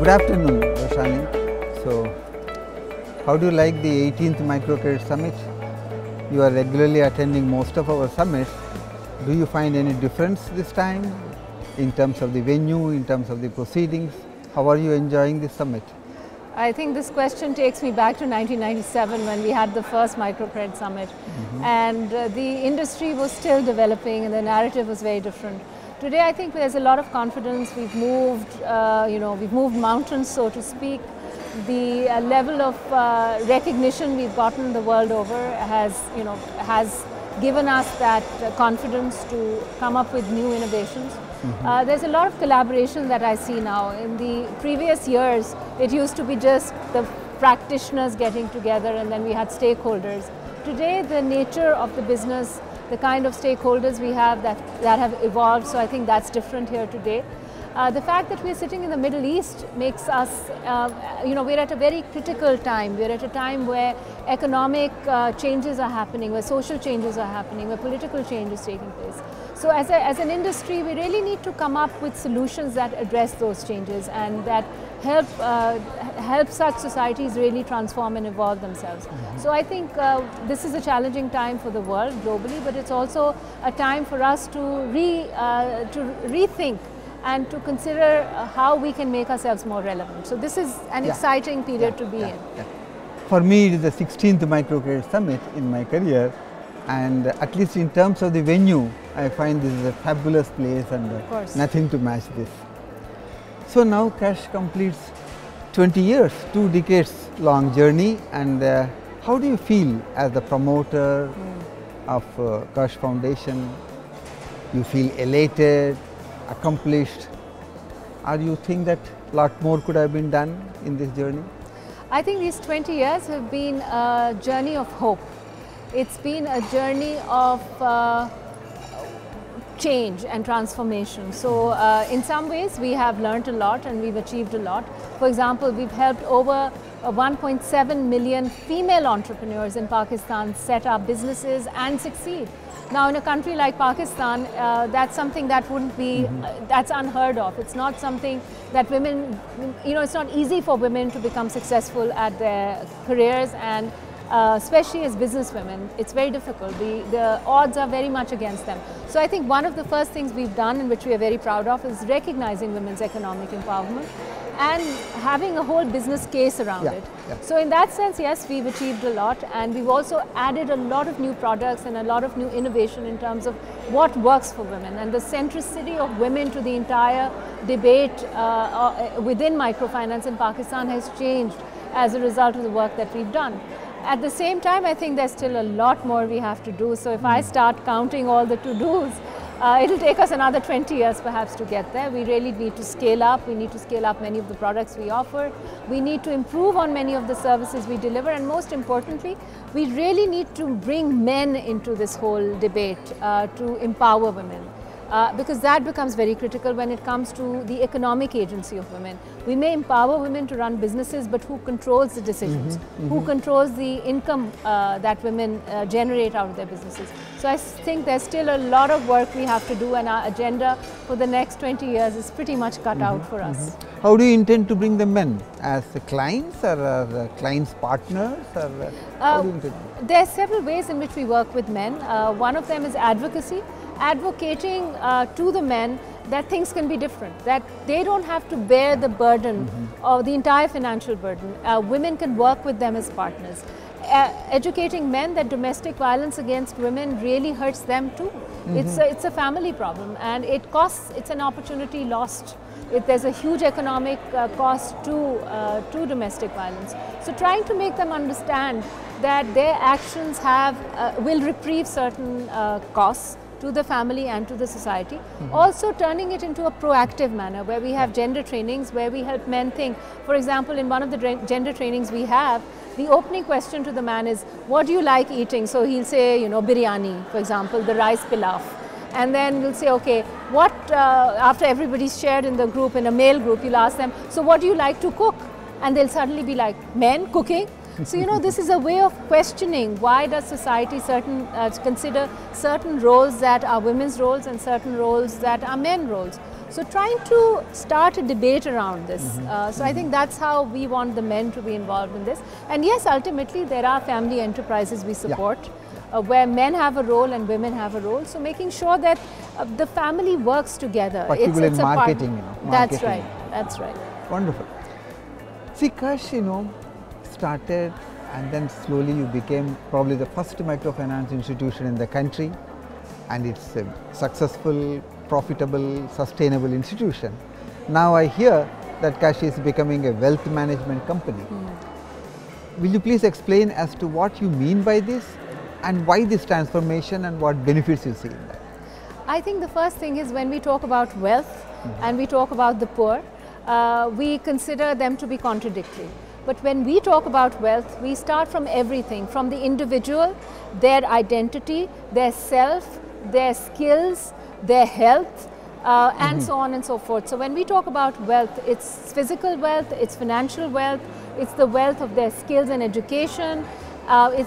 Good afternoon, Roshaneh. So, how do you like the 18th Microcredit Summit? You are regularly attending most of our summits. Do you find any difference this time in terms of the venue, in terms of the proceedings? How are you enjoying this summit? I think this question takes me back to 1997 when we had the first Microcredit Summit, and the industry was still developing and the narrative was very different. Today I think there's a lot of confidence. We've moved, we've moved mountains, so to speak. The level of recognition we've gotten the world over has given us that confidence to come up with new innovations. There's a lot of collaboration that I see now. In the previous years, it used to be just the practitioners getting together and then we had stakeholders. Today, the nature of the business, the kind of stakeholders we have that have evolved, so I think that's different here today. The fact that we're sitting in the Middle East makes us, we're at a very critical time. We're at a time where economic changes are happening, where social changes are happening, where political change is taking place. So as an industry, we really need to come up with solutions that address those changes and that help such societies really transform and evolve themselves. So I think this is a challenging time for the world globally, but it's also a time for us to rethink and to consider how we can make ourselves more relevant. So this is an exciting period to be in. For me, it is the 16th Microcredit Summit in my career, and at least in terms of the venue, I find this is a fabulous place and nothing to match this. So now Kashf completes 20 years, 2 decades long journey, and how do you feel as the promoter of Kashf Foundation? You feel elated, accomplished, or you think that a lot more could have been done in this journey? I think these 20 years have been a journey of hope. It's been a journey of change and transformation. So in some ways we have learned a lot and we've achieved a lot. For example, we've helped over 1.7 million female entrepreneurs in Pakistan set up businesses and succeed. Now in a country like Pakistan, that's something that wouldn't be, that's unheard of. It's not something that women, it's not easy for women to become successful at their careers, and especially as businesswomen, it's very difficult. The odds are very much against them. So I think one of the first things we've done, and which we are very proud of, is recognizing women's economic empowerment and having a whole business case around it. So in that sense, yes, we've achieved a lot, and we've also added a lot of new products and a lot of new innovation in terms of what works for women, and the centricity of women to the entire debate within microfinance in Pakistan has changed as a result of the work that we've done. At the same time, I think there's still a lot more we have to do. So if I start counting all the to-dos, it'll take us another 20 years perhaps to get there. We really need to scale up. We need to scale up many of the products we offer. We need to improve on many of the services we deliver. And most importantly, we really need to bring men into this whole debate to empower women. Because that becomes very critical when it comes to the economic agency of women. We may empower women to run businesses, but who controls the decisions? Who controls the income that women generate out of their businesses? So I think there's still a lot of work we have to do, and our agenda for the next 20 years is pretty much cut out for us. How do you intend to bring the men? As the clients or as clients' partners? Or how do you intend? There are several ways in which we work with men. One of them is advocacy. Advocating to the men that things can be different, that they don't have to bear the burden of the entire financial burden. Women can work with them as partners. Educating men that domestic violence against women really hurts them too. It's a family problem, and it costs, it's an opportunity lost. There's a huge economic cost to domestic violence. So trying to make them understand that their actions will reprieve certain costs to the family and to the society. Also turning it into a proactive manner where we have gender trainings, where we help men think. For example, in one of the gender trainings we have, the opening question to the man is, what do you like eating? So he'll say, biryani, for example, the rice pilaf. And then we'll say, okay, what, after everybody's shared in the group, in a male group, you'll ask them, so what do you like to cook? And they'll suddenly be like, men cooking? So, this is a way of questioning why does society consider certain roles that are women's roles and certain roles that are men roles. So trying to start a debate around this. So I think that's how we want the men to be involved in this. And yes, ultimately there are family enterprises we support, where men have a role and women have a role. So making sure that the family works together. Particularly in marketing, you know. That's right, that's right. Wonderful. See, Kash, you know, started and then slowly you became probably the first microfinance institution in the country, and it's a successful, profitable, sustainable institution. Now I hear that Kash is becoming a wealth management company. Will you please explain as to what you mean by this and why this transformation and what benefits you see in that? I think the first thing is when we talk about wealth and we talk about the poor, we consider them to be contradictory. But when we talk about wealth, we start from everything, from the individual, their identity, their self, their skills, their health, and so on and so forth. So when we talk about wealth, it's physical wealth, it's financial wealth, it's the wealth of their skills and education, it's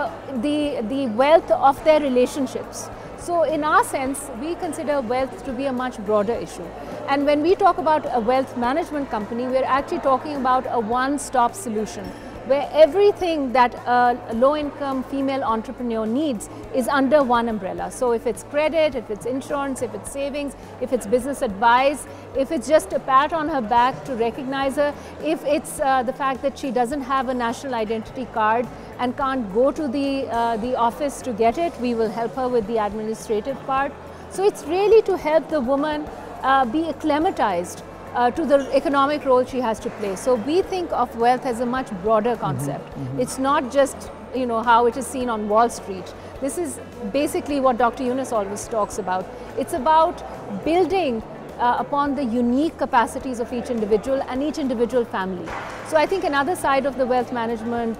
the wealth of their relationships. So in our sense, we consider wealth to be a much broader issue. And when we talk about a wealth management company, we're actually talking about a one-stop solution, where everything that a low-income female entrepreneur needs is under one umbrella. So if it's credit, if it's insurance, if it's savings, if it's business advice, if it's just a pat on her back to recognize her, if it's the fact that she doesn't have a national identity card and can't go to the office to get it, we will help her with the administrative part. So it's really to help the woman be acclimatized to the economic role she has to play. So we think of wealth as a much broader concept. It's not just, you know, how it is seen on Wall Street. This is basically what Dr. Yunus always talks about. It's about building upon the unique capacities of each individual and each individual family. So I think another side of the wealth management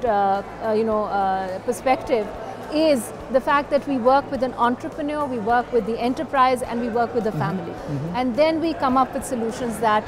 perspective is the fact that we work with an entrepreneur, we work with the enterprise, and we work with the family. And then we come up with solutions that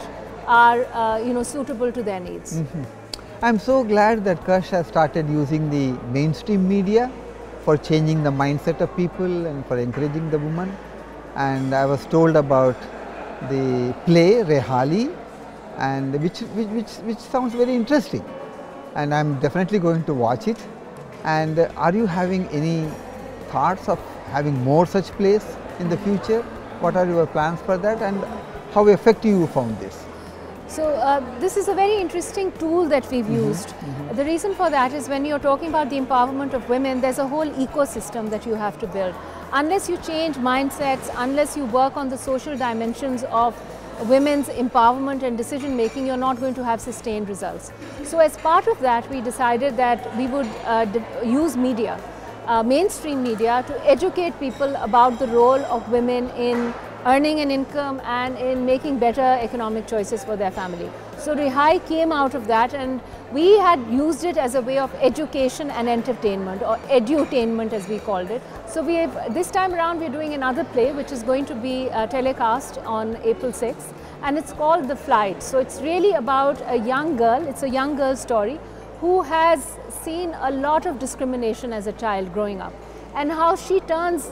are suitable to their needs. I'm so glad that Kash has started using the mainstream media for changing the mindset of people and for encouraging the woman. And I was told about the play Rehali, and which sounds very interesting, and I'm definitely going to watch it. And are you having any thoughts of having more such plays in the future? What are your plans for that, and how effective you found this? So this is a very interesting tool that we've used. The reason for that is when you're talking about the empowerment of women, there's a whole ecosystem that you have to build. Unless you change mindsets, unless you work on the social dimensions of women's empowerment and decision making, you're not going to have sustained results. So as part of that, we decided that we would use media, mainstream media, to educate people about the role of women in earning an income and in making better economic choices for their family. So Rehai came out of that, and we had used it as a way of education and entertainment, or edutainment as we called it. So this time around we're doing another play which is going to be telecast on April 6th, and it's called The Flight. So it's really about a young girl, it's a young girl's story, who has seen a lot of discrimination as a child growing up, and how she turns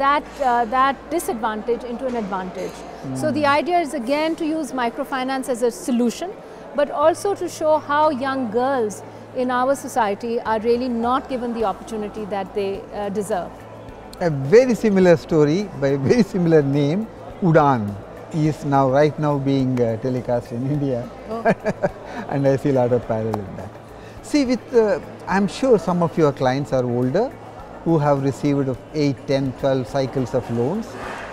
that disadvantage into an advantage. So the idea is again to use microfinance as a solution, but also to show how young girls in our society are really not given the opportunity that they deserve. A very similar story by a very similar name, Udaan, is right now being telecast in India. And I see a lot of parallel in that. See, I'm sure some of your clients are older, who have received 8, 10, 12 cycles of loans.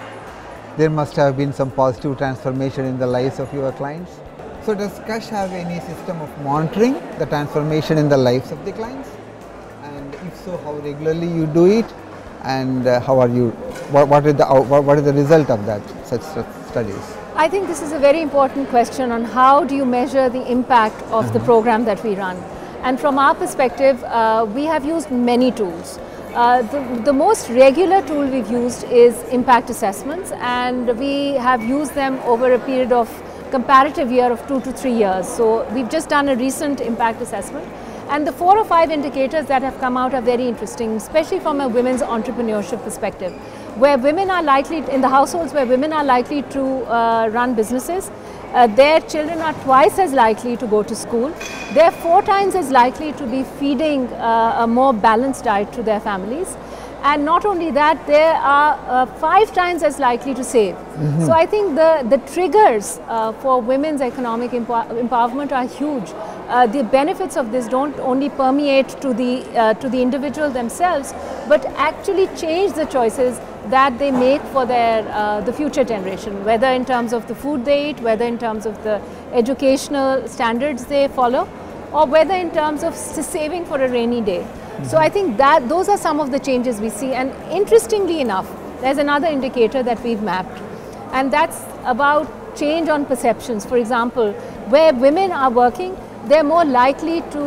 There must have been some positive transformation in the lives of your clients. So does Kash have any system of monitoring the transformation in the lives of the clients? And if so, how regularly you do it? And how are you, what is the result of that, such studies? I think this is a very important question on how do you measure the impact of the program that we run. And from our perspective, we have used many tools. The most regular tool we've used is impact assessments, and we have used them over a period of comparative year of 2 to 3 years. So we've just done a recent impact assessment, and the 4 or 5 indicators that have come out are very interesting, especially from a women's entrepreneurship perspective. where women are likely, in the households where women are likely to run businesses, their children are twice as likely to go to school. They're 4 times as likely to be feeding a more balanced diet to their families. And not only that, they are 5 times as likely to save. So I think the triggers for women's economic empowerment are huge. The benefits of this don't only permeate to the individual themselves, but actually change the choices that they make for their the future generation, whether in terms of the food they eat, whether in terms of the educational standards they follow, or whether in terms of saving for a rainy day. So I think that those are some of the changes we see. And interestingly enough, there's another indicator that we've mapped, and that's about change on perceptions. For example, where women are working, they're more likely to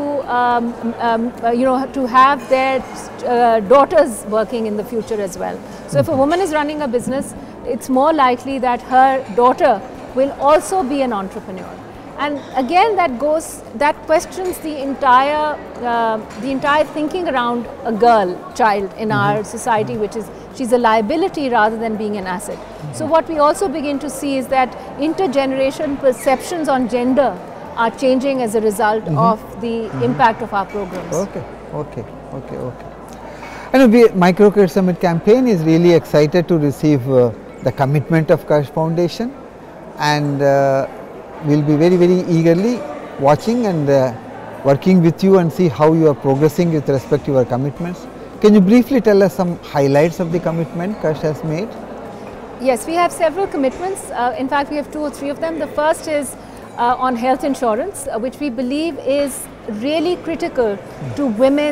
to have their daughters working in the future as well. So if a woman is running a business, it's more likely that her daughter will also be an entrepreneur. And again, that questions the entire thinking around a child in our society, which is she's a liability rather than being an asset. So what we also begin to see is that intergeneration perceptions on gender are changing as a result of the impact of our programs. Okay. And the Microcredit Summit campaign is really excited to receive the commitment of Kashf Foundation, and we'll be very, very eagerly watching and working with you and see how you are progressing with respect to your commitments. Can you briefly tell us some highlights of the commitment Kashf has made? Yes, we have several commitments. In fact, we have 2 or 3 of them. The first is on health insurance, which we believe is really critical to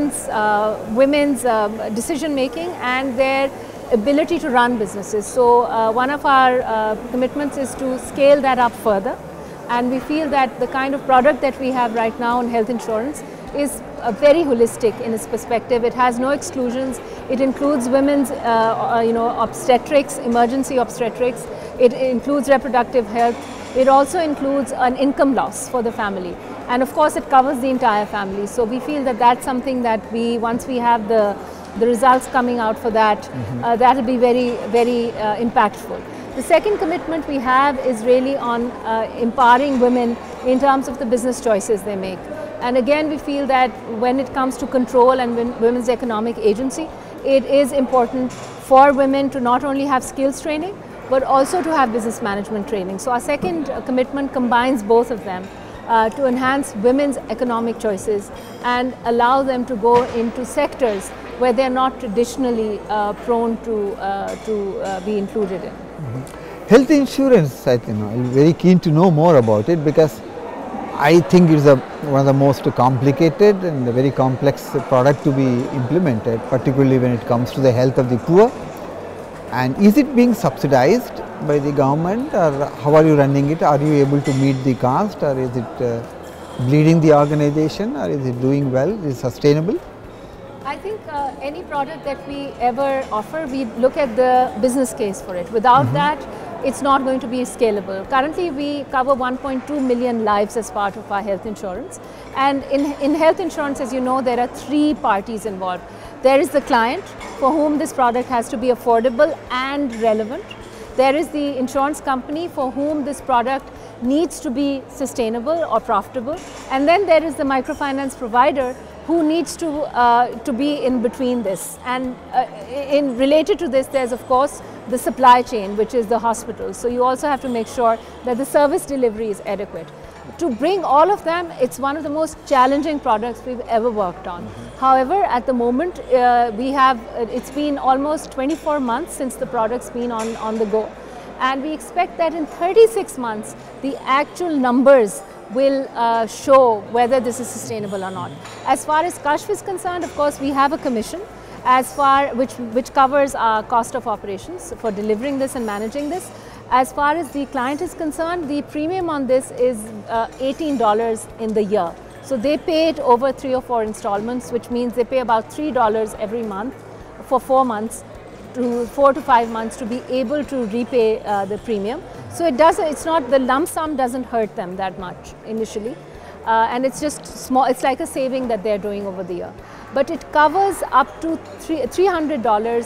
women's decision making and their ability to run businesses. So one of our commitments is to scale that up further. And we feel that the kind of product that we have right now in health insurance is very holistic in its perspective. It has no exclusions. It includes women's, obstetrics, emergency obstetrics. It includes reproductive health. It also includes an income loss for the family. And of course, it covers the entire family. So we feel that that's something that once we have the results coming out for that, that will be very, very impactful. The second commitment we have is really on empowering women in terms of the business choices they make. And again, we feel that when it comes to control and women's economic agency, it is important for women to not only have skills training, but also to have business management training. So our second commitment combines both of them to enhance women's economic choices and allow them to go into sectors where they're not traditionally prone to be included in. Health insurance, I'm very keen to know more about it, because I think it's one of the most complicated and a very complex product to be implemented, particularly when it comes to the health of the poor. And is it being subsidized by the government, or how are you running it? Are you able to meet the cost, or is it bleeding the organization, or is it doing well? Is it sustainable? I think any product that we ever offer, we look at the business case for it. Without that, it's not going to be scalable. Currently, we cover 1.2 million lives as part of our health insurance. And in health insurance, as you know, there are 3 parties involved. There is the client, for whom this product has to be affordable and relevant. There is the insurance company, for whom this product needs to be sustainable or profitable. And then there is the microfinance provider, who needs to be in between this. And related to this, there's of course the supply chain, which is the hospital. So you also have to make sure that the service delivery is adequate. To bring all of them, it's one of the most challenging products we've ever worked on. However, at the moment, it's been almost 24 months since the product's been on the go. And we expect that in 36 months, the actual numbers will show whether this is sustainable or not. As far as Kashf is concerned, of course, we have a commission which covers our cost of operations for delivering this and managing this. As far as the client is concerned, the premium on this is $18 in the year. So they pay it over 3 or 4 installments, which means they pay about $3 every month for 4 months, to 4 to 5 months, to be able to repay the premium. So it's not, the lump sum doesn't hurt them that much initially. And it's just small, it's like a saving that they're doing over the year. But it covers up to $300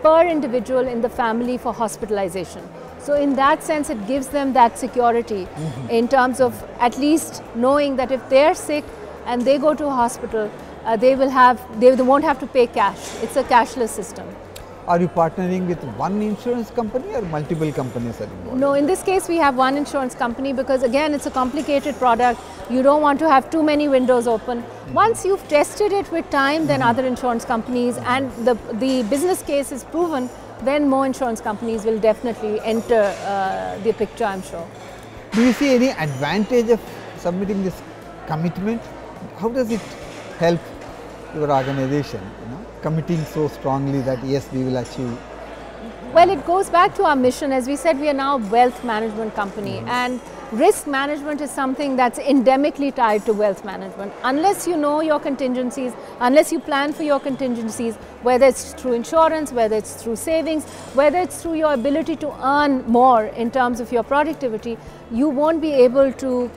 per individual in the family for hospitalization. So in that sense, it gives them that security in terms of at least knowing that if they're sick and they go to a hospital, they won't have to pay cash. It's a cashless system. Are you partnering with one insurance company or multiple companies are involved? No, in this case we have one insurance company because again it's a complicated product. You don't want to have too many windows open. Once you've tested it with time, then other insurance companies and the business case is proven, then more insurance companies will definitely enter the picture, I'm sure. Do you see any advantage of submitting this commitment? How does it help your organization, committing so strongly that yes, we will achieve? Well, it goes back to our mission. As we said, we are now a wealth management company, and risk management is something that's endemically tied to wealth management. Unless you know your contingencies, unless you plan for your contingencies, whether it's through insurance, whether it's through savings, whether it's through your ability to earn more in terms of your productivity, you won't be able to,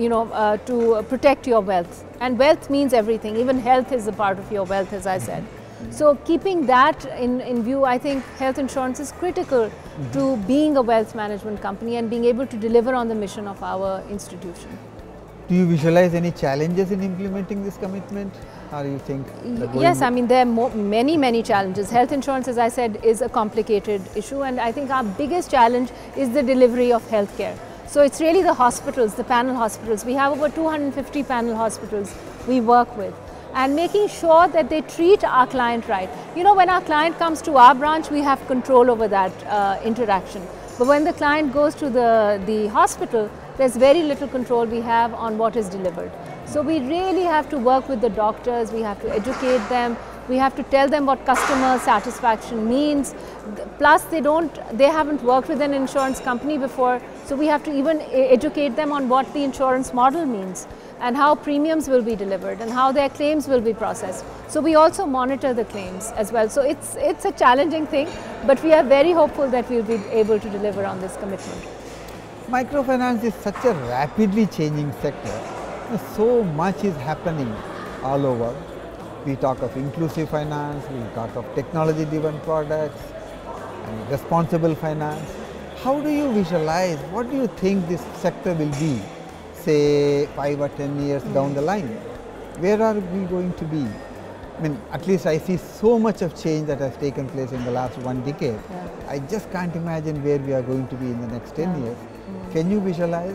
to protect your wealth. And wealth means everything. Even health is a part of your wealth, as I said. So keeping that in view, I think health insurance is critical to being a wealth management company and being able to deliver on the mission of our institution. Do you visualize any challenges in implementing this commitment? Or you think? Yes, I mean there are many challenges. Health insurance, as I said, is a complicated issue, and I think our biggest challenge is the delivery of healthcare. So it's really the hospitals, the panel hospitals. We have over 250 panel hospitals we work with, and making sure that they treat our client right. You know, when our client comes to our branch, we have control over that interaction. But when the client goes to the hospital, there's very little control we have on what is delivered. So we really have to work with the doctors, we have to educate them, we have to tell them what customer satisfaction means. Plus they haven't worked with an insurance company before, so we have to even educate them on what the insurance model means and how premiums will be delivered and how their claims will be processed. So we also monitor the claims as well. So it's a challenging thing, but we are very hopeful that we'll be able to deliver on this commitment. Microfinance is such a rapidly changing sector. So much is happening all over. We talk of inclusive finance, we talk of technology-driven products, and responsible finance. How do you visualize, what do you think this sector will be, say 5 or 10 years down the line? Where are we going to be? I mean, at least I see so much of change that has taken place in the last 1 decade. Yeah. I just can't imagine where we are going to be in the next 10 years. Can you visualize?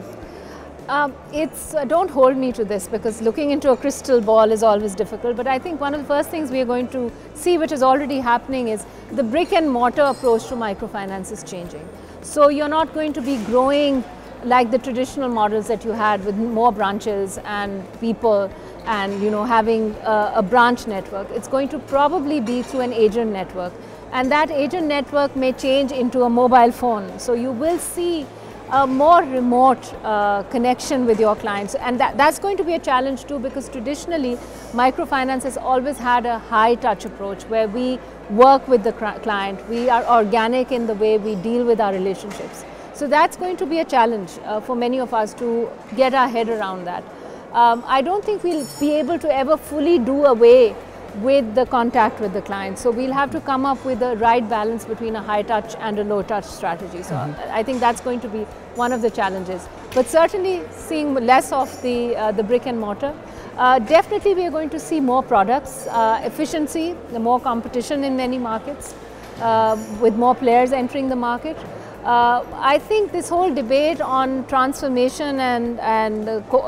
Don't hold me to this, because looking into a crystal ball is always difficult, but I think one of the first things we are going to see, which is already happening, is the brick and mortar approach to microfinance is changing. So you're not going to be growing like the traditional models that you had with more branches and people and having a branch network. It's going to probably be through an agent network, and that agent network may change into a mobile phone. So you will see a more remote connection with your clients, and that's going to be a challenge too, because traditionally microfinance has always had a high touch approach where we work with the client, we are organic in the way we deal with our relationships. So that's going to be a challenge for many of us to get our head around that. I don't think we'll be able to ever fully do away with the contact with the client. So we'll have to come up with the right balance between a high touch and a low touch strategy. So I think that's going to be one of the challenges. But certainly seeing less of the brick and mortar. Definitely we are going to see more products, efficiency, more competition in many markets, with more players entering the market. I think this whole debate on transformation and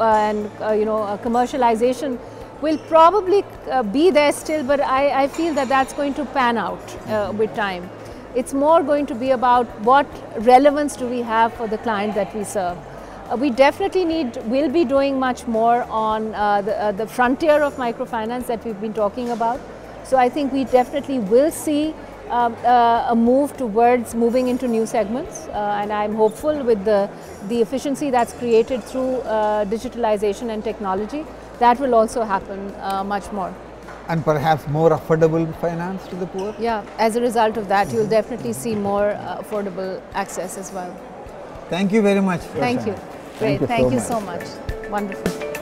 commercialization will probably be there still, but I feel that that's going to pan out with time. It's more going to be about what relevance do we have for the client that we serve. We definitely will be doing much more on the frontier of microfinance that we've been talking about. So I think we definitely will see a move towards moving into new segments, and I'm hopeful with the efficiency that's created through digitalization and technology, that will also happen much more. And perhaps more affordable finance to the poor? Yeah, as a result of that, you'll definitely see more affordable access as well. Thank you very much. Thank you. Great. Thank you so much. Wonderful.